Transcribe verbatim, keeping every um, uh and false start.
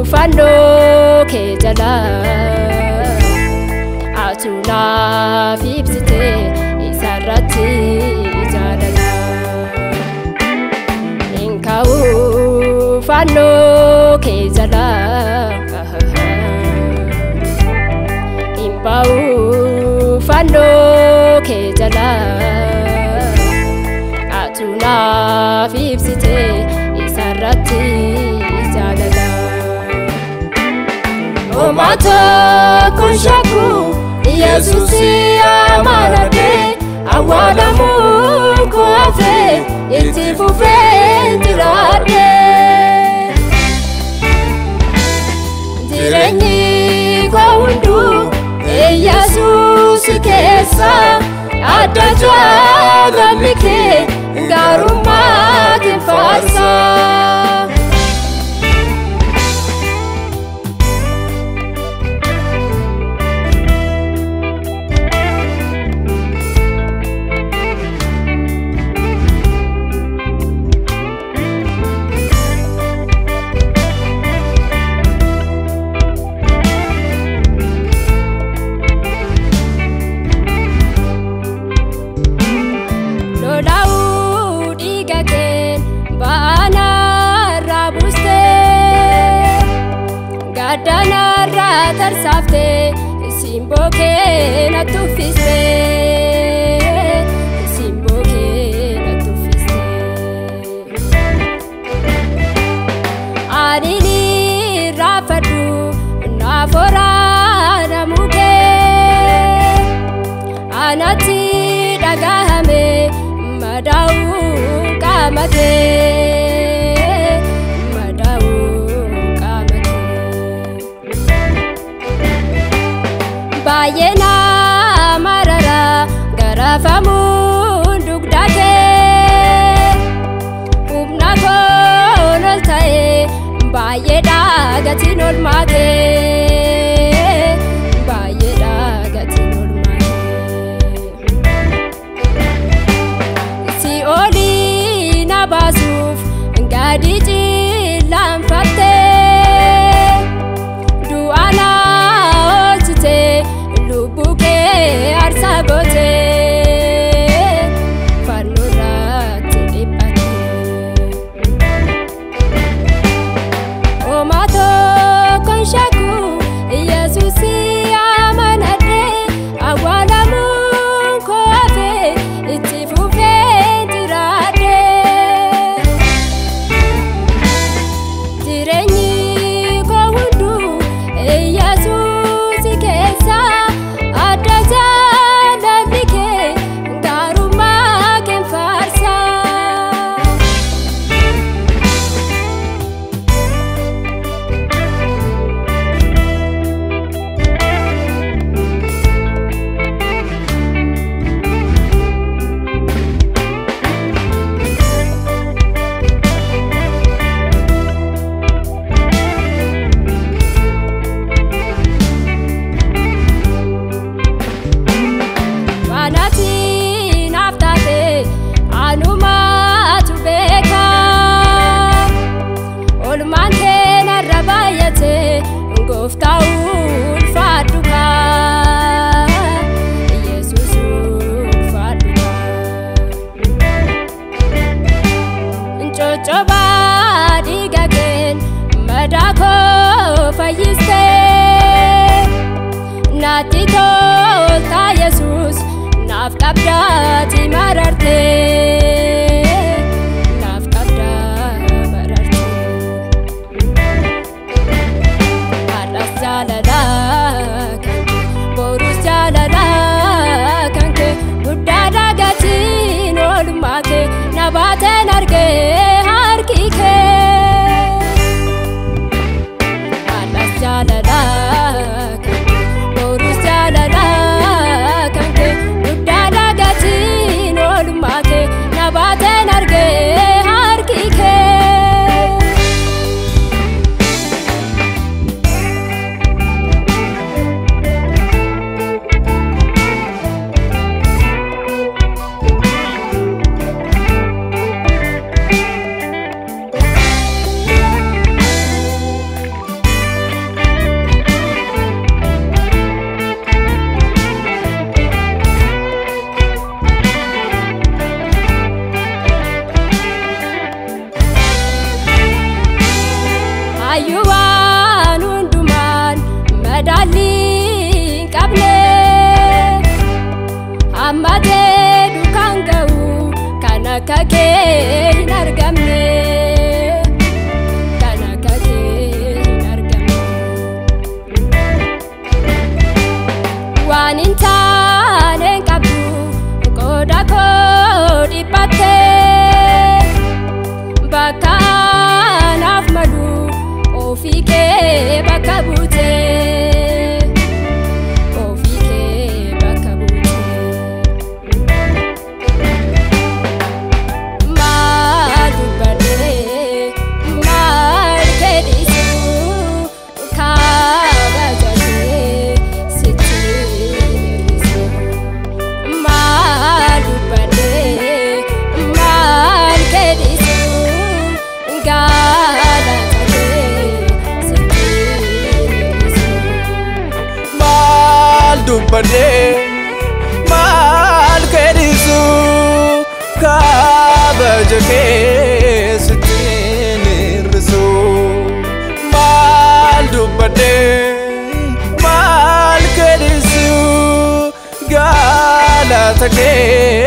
fano ke jala atuna fibsite isarati jalala inkau fano ke jala imbau fano ke jala atuna fibsite isarati jalala Omato konshaku Yesusi amarade awala mungu afe itifu fendirade Direnyi kwa undu e Yesusi kesa adajwa gamike ngaruma kifasa Adana ratar safte simboke na tufiste simboke na tufiste Arini rafadu na fora na muke Anati dagahame madau kamate Bayena marara garafamu dugdake ubna konol tae bayeda gatinol mage bayeda gatinol mage si oli na basuf ngadiji lamfate duana Lubuke arsagote fanurat ipati Omato konshaku Yesusi amanade awala mungu afe itifu fendirade Direnyi kwa hundu e Yesusi kesa Goftaul faduka Yesusul faduka Nchochoba digagen madako fayiste Natito ta Yesus nafkabdati mararte La la la fayyuwaan hundumaan madaalliin qabne hammatee dukaan ga'u kan akka kee hin argamne kan akka kee hin argamne waan hin taane hin qabdu qooda koo dhiphattee bakka naaf malu ofii kee bakka buutee ofii kee bakka buutee maal dubbadhee maal kedhisuu kabajatee sitti hir'isuu maal dubbadhee maal kedhisuu dubbadhe maal kedhisu kabaja kee sittiin hir'isu maal dubbadhe maal kedhisu galata kee